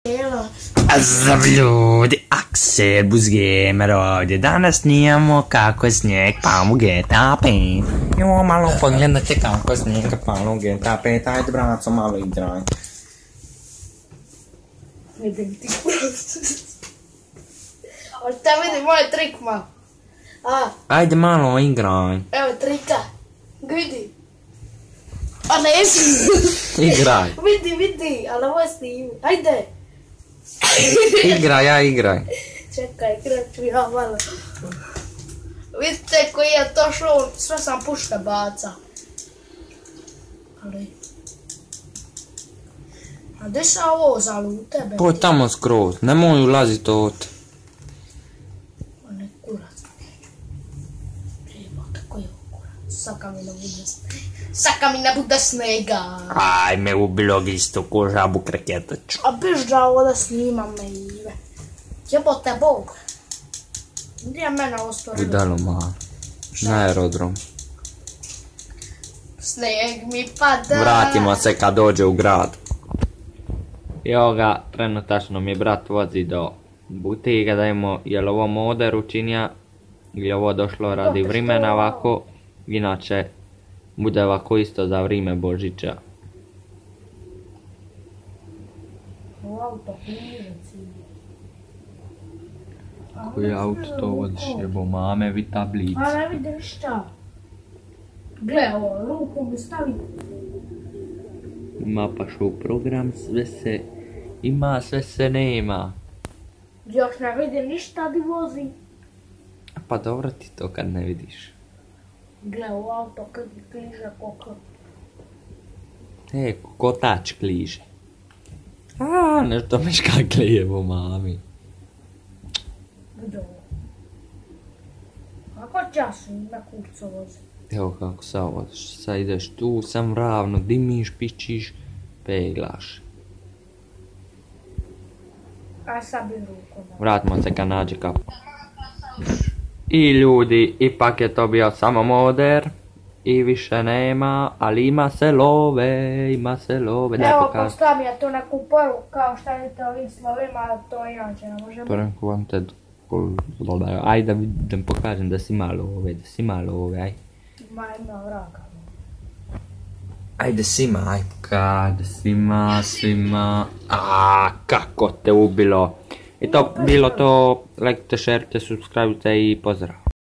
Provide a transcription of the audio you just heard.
Pozdrav ljudi, Aksel Buzgamer ovdje. Danas snijamo kako je snijeg pao u GTA 5. Jo, malo pogledajte kako je snijeg pao u GTA 5. Ajde braco, malo igraj. Vidim ti prosto. Ali te vidi moj trik malo. Ajde malo igraj. Evo trika. Vidi. A ne Igraj. Vidi, ali ovo snimi. Ajde. Igraj, ja igraj. Čekaj, kreću ja malo. Vidite koji je to show, sve sam puške baca. Ali... A gdje se ovo zalu u tebe? Poj tamo skroz, nemoj ulazit ovdje. Ma ne kurac. Jebate, koji je ovo kurac? Saka mi ne bude snega. Aj me ubilo isto ko žabu kreketaču. A biš da ovo da snimam me Ive. Jebote Bog. Gdje je mene ovo stvorilo? Budalo malo. Na aerodrom. Sneg mi pada. Vratimo se kad dođe u grad. Evo ga, trenutačno mi brat vozi do butiga da imamo, jel ovo Moder učinja, ili ovo došlo radi vremena ovako, inače bude ovako isto za vrijeme Božića. Ovo auto knjižec ide. Koji auto to voziš, jebo mame, vi tablici. A ne vidi ništa. Gle ovo, ruku mi stavi. Ima pa show program, sve se ima, sve se nema. Još ne vidi ništa di vozi. Pa dobro ti to kad ne vidiš. Gle ovo auto kad kliže koliko. Kotač kliže. A, nešto mi škakle jebo mami. Vidi ovo. Kako času na kurcu vozi? Evo kako sad voziš, sad ideš tu, sam ravno, dimiš, pičiš, peglaš. A sad bi ruku da. Vratimo se kad nađe kapu. I ljudi, ipak je to bio samo Moder. I više nema, ali ima se love, daj Evo pokaži. postavim ja to neku poruku kao šta vidite ovim slovima, to inače ne možemo. Preko vam te... Ajde da pokažem da si malo love, aj. Ma ima vraga. Ajde svima, aj pokaži svima. A kako te ubilo. I to bilo to, lajkite, šerite, subscribe i pozdrav.